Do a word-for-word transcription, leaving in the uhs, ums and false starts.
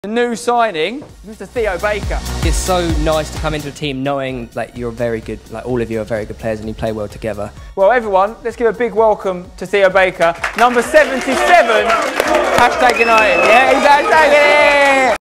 The new signing, Mister Theo Baker. It's so nice to come into a team knowing that you're very good, like all of you are very good players and you play well together. Well, everyone, let's give a big welcome to Theo Baker, number seventy-seven, hashtag United. Yeah, he's hashtag it!